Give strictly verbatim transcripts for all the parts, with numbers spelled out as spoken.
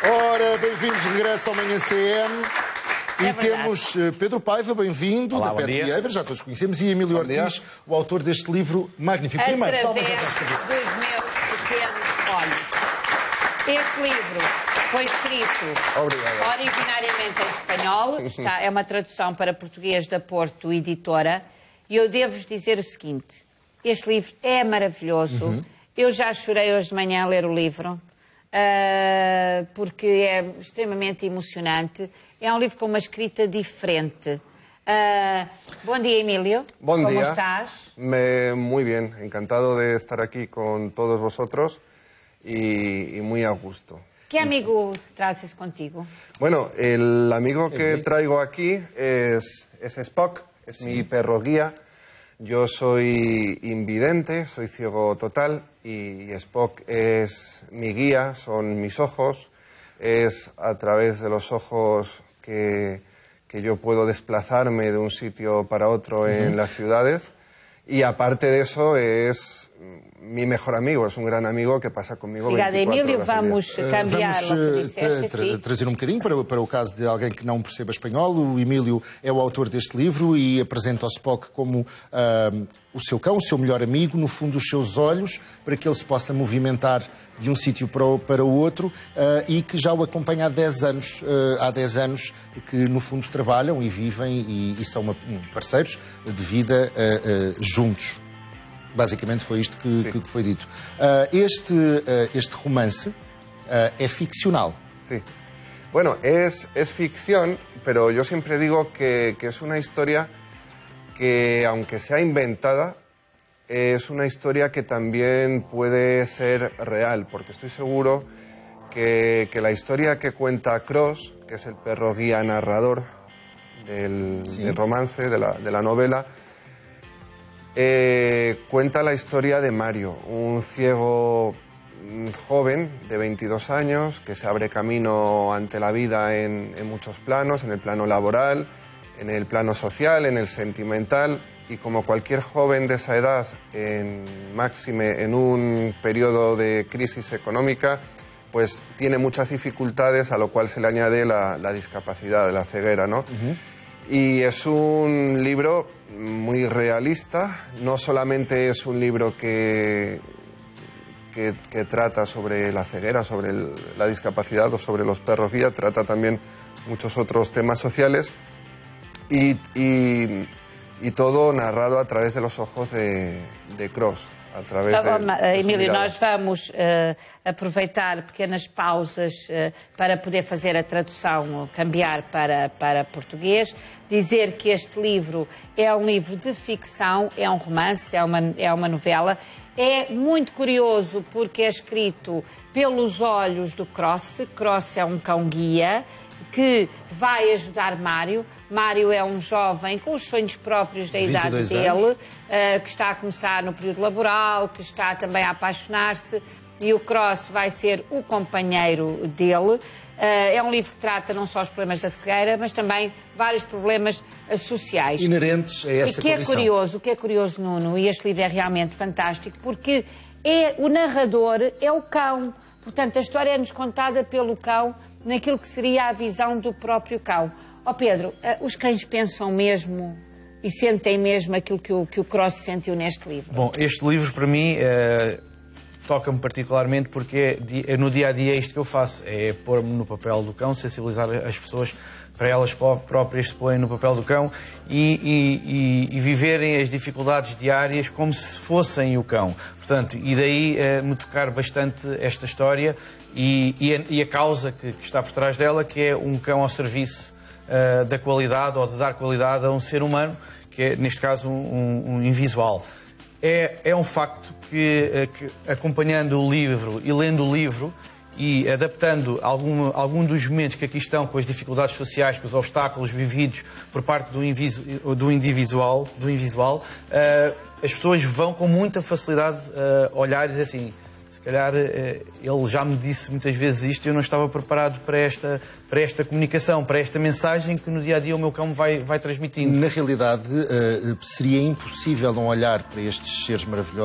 Ora, bem-vindos de regresso ao Manhã C M. E é temos Pedro Paiva, bem-vindo, da Pet Behavior, já todos conhecemos, e Emílio Ortiz, o autor deste livro magnífico. Através dos meus pequenos olhos. Este livro foi escrito Obrigado. originariamente em espanhol, está, é uma tradução para português da Porto Editora, e eu devo-vos dizer o seguinte, este livro é maravilhoso, uhum. eu já chorei hoje de manhã a ler o livro, uh, porque é extremamente emocionante. É um livro com uma escrita diferente. Uh, bom dia, Emílio. Bom ¿Cómo día. estás? Me, muy bien. Encantado de estar aquí con todos vosotros y, y muy a gusto. ¿Qué amigo traes contigo? Bueno, el amigo que traigo aquí es, es Spock, es sí. mi perro guía. Yo soy invidente, soy ciego total y Spock es mi guía, son mis ojos. Es a través de los ojos que, que yo puedo desplazarme de un sitio para otro uh-huh. en las ciudades. Y aparte de eso es mi mejor amigo, es un gran amigo que passa comigo veintiquatro Emílio, horas vamos cambiar uh, Vamos uh, tra trazer um bocadinho para, para o caso de alguém que não perceba espanhol. O Emílio é o autor deste livro e apresenta o Spock como uh, o seu cão, o seu melhor amigo, no fundo os seus olhos, para que ele se possa movimentar de um sítio para o, para o outro, uh, e que já o acompanha há dez anos, uh, há dez anos que no fundo trabalham e vivem e, e são uma, um, parceiros de vida uh, uh, juntos. Basicamente foi isto que, que, que foi dito. Uh, este, uh, este romance uh, é ficcional. Sí. Bueno, es, es ficción, pero yo siempre digo que, que es una historia que, aunque sea inventada, es una historia que también puede ser real, porque estoy seguro que, que la historia que cuenta Cross, que es el perro guía narrador del, sí. del romance, de la, de la novela, eh, cuenta la historia de Mario, un ciego joven de veintidós años que se abre camino ante la vida en, en muchos planos, en el plano laboral, en el plano social, en el sentimental. Y como cualquier joven de esa edad, en, máxime en un periodo de crisis económica, pues tiene muchas dificultades, a lo cual se le añade la, la discapacidad, la ceguera, ¿no? Uh-huh. Y es un libro muy realista, no solamente es un libro que, que, que trata sobre la ceguera, sobre el, la discapacidad o sobre los perros guía, trata también muchos otros temas sociales y... y E todo narrado a través de los ojos de, de Cross. A través então, de, de Emílio, nós vamos uh, aproveitar pequenas pausas uh, para poder fazer a tradução, cambiar para, para português, dizer que este livro é um livro de ficção, é um romance, é uma, é uma novela. É muito curioso porque é escrito pelos olhos do Cross. Cross é um cão-guia que vai ajudar Mário. Mário é um jovem com os sonhos próprios da idade dele, uh, que está a começar no período laboral, que está também a apaixonar-se, e o Cross vai ser o companheiro dele. Uh, é um livro que trata não só os problemas da cegueira, mas também vários problemas uh, sociais. Inerentes a essa e que condição. É curioso, o que é curioso, Nuno, e este livro é realmente fantástico, porque é, o narrador é o cão. Portanto, a história é-nos contada pelo cão, naquilo que seria a visão do próprio cão. Ó oh Pedro, os cães pensam mesmo e sentem mesmo aquilo que o, que o Cross sentiu neste livro? Bom, este livro para mim é, toca-me particularmente porque é, é no dia-a-dia isto que eu faço, é pôr-me no papel do cão, sensibilizar as pessoas para elas próprias se põem no papel do cão e, e, e viverem as dificuldades diárias como se fossem o cão. Portanto, e daí é, me tocar bastante esta história e, e, a, e a causa que, que está por trás dela, que é um cão ao serviço Uh, da qualidade ou de dar qualidade a um ser humano, que é, neste caso, um, um, um invisual. É, é um facto que, uh, que, acompanhando o livro e lendo o livro e adaptando algum, algum dos momentos que aqui estão, com as dificuldades sociais, com os obstáculos vividos por parte do, invisu, do individual, do invisual, uh, as pessoas vão com muita facilidade uh, olhar e dizer assim, se calhar ele já me disse muitas vezes isto e eu não estava preparado para esta, para esta comunicação, para esta mensagem que no dia-a-dia o meu cão vai, vai transmitindo. Na realidade, seria impossível não olhar para estes seres maravilhosos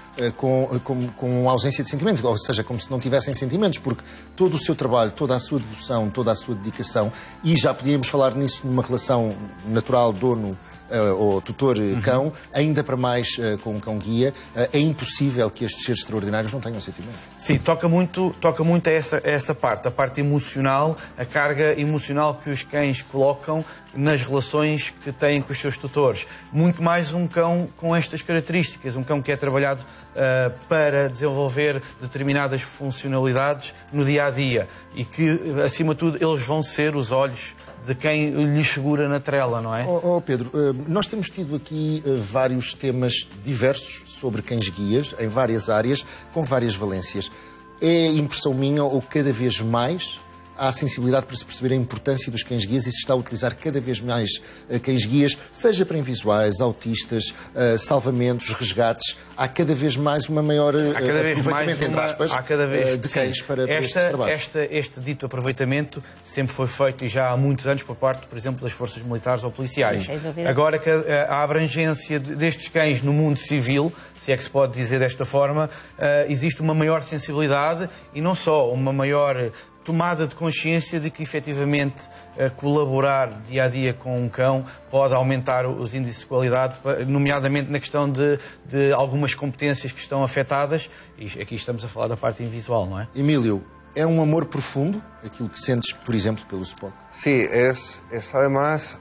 uh, com, com, com ausência de sentimentos, ou seja, como se não tivessem sentimentos, porque todo o seu trabalho, toda a sua devoção, toda a sua dedicação, e já podíamos falar nisso numa relação natural dono Uh, ou tutor-cão, uhum. ainda para mais uh, com um cão-guia, uh, é impossível que estes seres extraordinários não tenham sentimento. Sim, toca muito, toca muito a essa, a essa parte, a parte emocional, a carga emocional que os cães colocam nas relações que têm com os seus tutores. Muito mais um cão com estas características, um cão que é trabalhado uh, para desenvolver determinadas funcionalidades no dia-a-dia e que, acima de tudo, eles vão ser os olhos de quem lhes segura na trela, não é? Oh, oh Pedro, nós temos tido aqui vários temas diversos sobre cães-guias, em várias áreas, com várias valências. É impressão minha ou cada vez mais há sensibilidade para se perceber a importância dos cães-guias e se está a utilizar cada vez mais cães-guias, seja para invisuais, autistas, salvamentos, resgates. Há cada vez mais uma maior há cada vez aproveitamento, mais uma, entre aspas, há cada vez, de cães sim, para, para esta, estes trabalhos. Esta, este dito aproveitamento sempre foi feito e já há muitos anos por parte, por exemplo, das forças militares ou policiais. Sim, agora que a, a abrangência destes cães no mundo civil, se é que se pode dizer desta forma, uh, existe uma maior sensibilidade e não só, uma maior tomada de consciência de que, efetivamente, colaborar dia-a-dia com um cão pode aumentar os índices de qualidade, nomeadamente na questão de, de algumas competências que estão afetadas, e aqui estamos a falar da parte invisual, não é? Emílio, é um amor profundo aquilo que sentes, por exemplo, pelo Spock? Sí, es, es además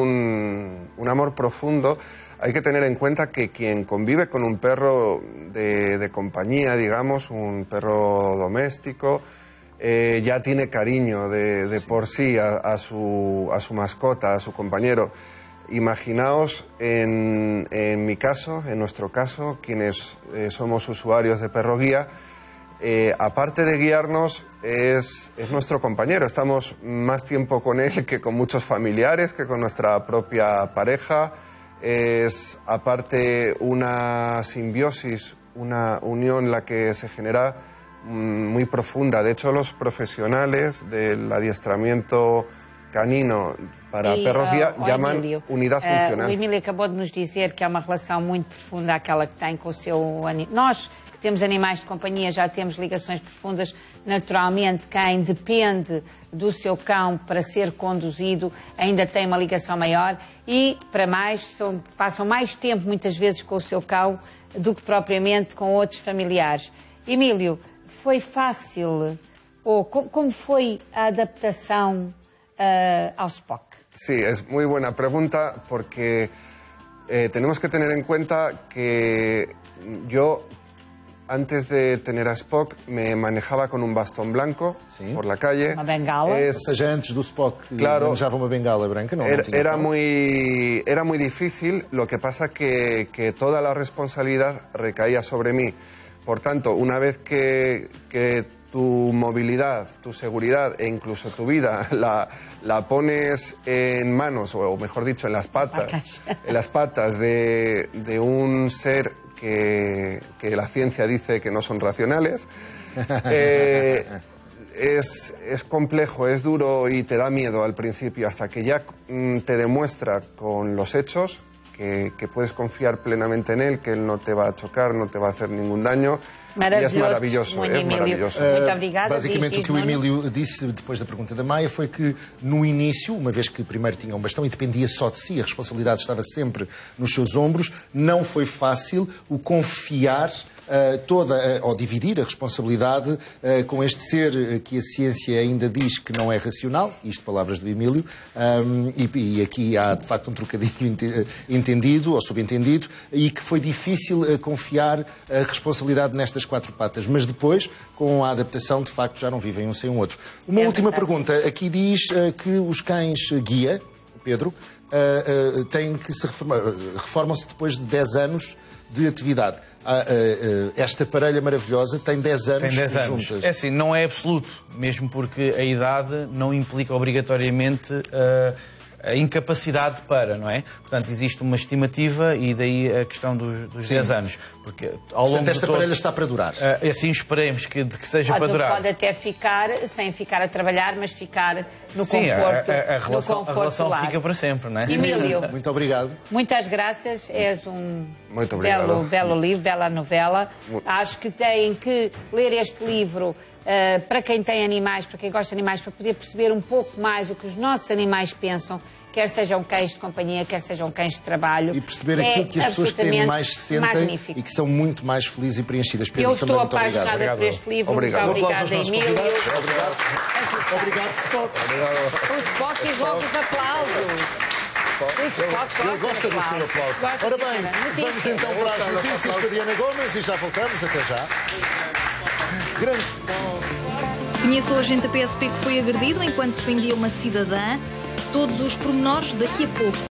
un, un amor profundo. Hay que tener en cuenta que quien convive con un perro de, de compañía, digamos, un perro doméstico, Eh, ya tiene cariño de, de sí. por sí a, a, su, a su mascota, a su compañero. Imaginaos en, en mi caso, en nuestro caso, quienes eh, somos usuarios de perro guía, eh, aparte de guiarnos, es, es nuestro compañero. Estamos más tiempo con él que con muchos familiares, que con nuestra propia pareja. Es aparte una simbiosis, una unión la que se genera muy profunda. De hecho, los profesionales del adiestramiento canino para e, perros guia uh, chamam Emílio, unidade uh, funcional. O Emílio acabou de nos dizer que é uma relação muito profunda aquela que tem com o seu animal. Nós, que temos animais de companhia, já temos ligações profundas. Naturalmente, quem depende do seu cão para ser conduzido ainda tem uma ligação maior e, para mais, são, passam mais tempo, muitas vezes, com o seu cão do que propriamente com outros familiares. Emílio, foi fácil, ou como foi a adaptação uh, ao Spock? Sí, es muy buena pregunta porque eh, tenemos que tener en cuenta que yo, antes de tener a Spock, me manejaba con un bastón blanco sí. por la calle. Uma bengala? Es... Ou seja, antes do Spock claro, manejava uma bengala branca, não, era, não tinha era muy, era muy difícil, lo que pasa que, que toda la responsabilidad recaía sobre mí. Por tanto, una vez que, que tu movilidad, tu seguridad e incluso tu vida la, la pones en manos, o mejor dicho, en las patas, en las patas de, de un ser que, que la ciencia dice que no son racionales, eh, es, es complejo, es duro y te da miedo al principio, hasta que ya mm, te demuestra con los hechos Que, que puedes confiar plenamente en él, que él no te va a chocar, no te va a hacer ningún daño. Maravilhoso, e é maravilhoso, é maravilhoso. Uh, Muito obrigada. Basicamente diz, o que o Emílio disse depois da pergunta da Maia foi que no início, uma vez que primeiro tinha um bastão e dependia só de si, a responsabilidade estava sempre nos seus ombros, não foi fácil o confiar Uh, toda, uh, ou dividir a responsabilidade uh, com este ser uh, que a ciência ainda diz que não é racional, isto palavras do Emílio, um, e, e aqui há de facto um trocadilho ente, entendido ou subentendido, e que foi difícil uh, confiar a responsabilidade nestas quatro patas, mas depois, com a adaptação, de facto já não vivem um sem o outro. Uma é última verdade. Pergunta, aqui diz uh, que os cães guia, Pedro, uh, uh, têm que se reformar, uh, reformam-se depois de dez anos de atividade. Ah, ah, ah, esta parelha maravilhosa tem dez anos, tem dez anos juntas. É assim, não é absoluto, mesmo porque a idade não implica obrigatoriamente uh, a incapacidade para, não é? Portanto, existe uma estimativa e daí a questão dos, dos dez anos. Porque ao longo Portanto, esta todo, parelha está para durar. Uh, assim esperemos que, que seja Pode, para durar. pode até ficar, sem ficar a trabalhar, mas ficar no Sim, conforto, a, a, a relação, no conforto a relação lar. fica para sempre, não é? Emílio, Muito obrigado. muitas graças. És um Muito obrigado. belo, belo livro, bela novela. Acho que têm que ler este livro uh, para quem tem animais, para quem gosta de animais, para poder perceber um pouco mais o que os nossos animais pensam, quer sejam cães de companhia, quer sejam cães de trabalho. E perceber é aquilo que as pessoas que têm animais sentem magnífico. e que são muito mais felizes e preenchidas. Pedro, Eu estou também muito apaixonada obrigado. por este livro. Obrigado. Muito obrigada, Um aplauso aos nossos Emílio. convidados. Obrigado. Obrigado, Spock. O Spock e os aplausos. O Spock Ele gosta do seu aplauso. Gosta, Ora bem, senhora. vamos Notícias. então para as notícias com a Diana Gomes e já voltamos. Até já. Grande Spock. Conheço o agente da P S P que foi agredido enquanto defendia uma cidadã. Todos os pormenores daqui a pouco.